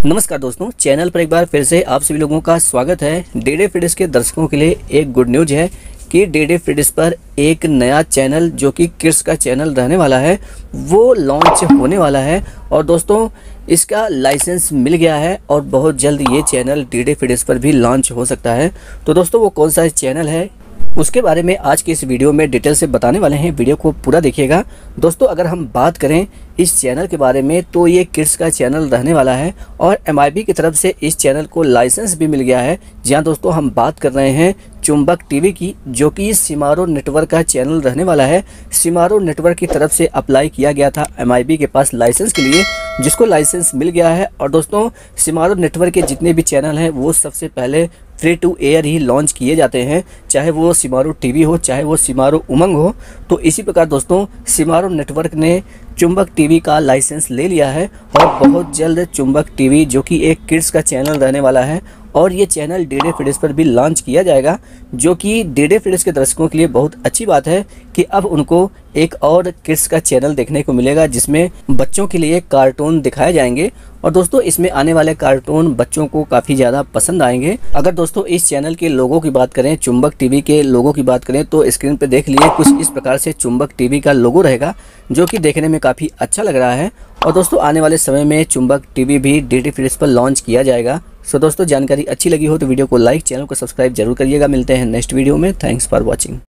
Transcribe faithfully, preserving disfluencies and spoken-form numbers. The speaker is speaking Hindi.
नमस्कार दोस्तों, चैनल पर एक बार फिर से आप सभी लोगों का स्वागत है। डीडे फिडिस के दर्शकों के लिए एक गुड न्यूज है कि डीडे फिडिस पर एक नया चैनल जो कि किड्स का चैनल रहने वाला है वो लॉन्च होने वाला है। और दोस्तों इसका लाइसेंस मिल गया है और बहुत जल्द ये चैनल डीडे फिडिस पर भी लॉन्च हो सकता है। तो दोस्तों वो कौन सा चैनल है उसके बारे में आज के इस वीडियो में डिटेल से बताने वाले हैं। वीडियो को पूरा देखिएगा। दोस्तों अगर हम बात करें इस चैनल के बारे में तो ये किड्स का चैनल रहने वाला है और एम आई बी की तरफ से इस चैनल को लाइसेंस भी मिल गया है। जहां दोस्तों हम बात कर रहे हैं चुंबक टीवी की, जो कि सिमारो नेटवर्क का चैनल रहने वाला है। सिमारो नेटवर्क की तरफ से अप्लाई किया गया था एम आई बी के पास लाइसेंस के लिए, जिसको लाइसेंस मिल गया है। और दोस्तों सिमारो नेटवर्क के जितने भी चैनल हैं वो सबसे पहले फ्री टू एयर ही लॉन्च किए जाते हैं, चाहे वो सिमारो टीवी हो चाहे वो सिमारो उमंग हो। तो इसी प्रकार दोस्तों सिमारो नेटवर्क ने चुंबक टीवी का लाइसेंस ले लिया है और बहुत जल्द चुंबक टीवी जो कि एक किड्स का चैनल रहने वाला है और ये चैनल डीडे फिडिस पर भी लॉन्च किया जाएगा, जो कि डीडे फिडिस के दर्शकों के लिए बहुत अच्छी बात है कि अब उनको एक और किड्स का चैनल देखने को मिलेगा जिसमें बच्चों के लिए कार्टून दिखाए जाएंगे। और दोस्तों इसमें आने वाले कार्टून बच्चों को काफ़ी ज़्यादा पसंद आएंगे। अगर दोस्तों इस चैनल के लोगों की बात करें, चुंबक टीवी के लोगों की बात करें तो स्क्रीन पे देख लिए कुछ इस प्रकार से चुंबक टीवी का लोगो रहेगा, जो कि देखने में काफ़ी अच्छा लग रहा है। और दोस्तों आने वाले समय में चुंबक टीवी भी डीडे फिडिस पर लॉन्च किया जाएगा। सो दोस्तों जानकारी अच्छी लगी हो तो वीडियो को लाइक, चैनल को सब्सक्राइब जरूर करिएगा। मिलते हैं नेक्स्ट वीडियो में। Thanks for watching.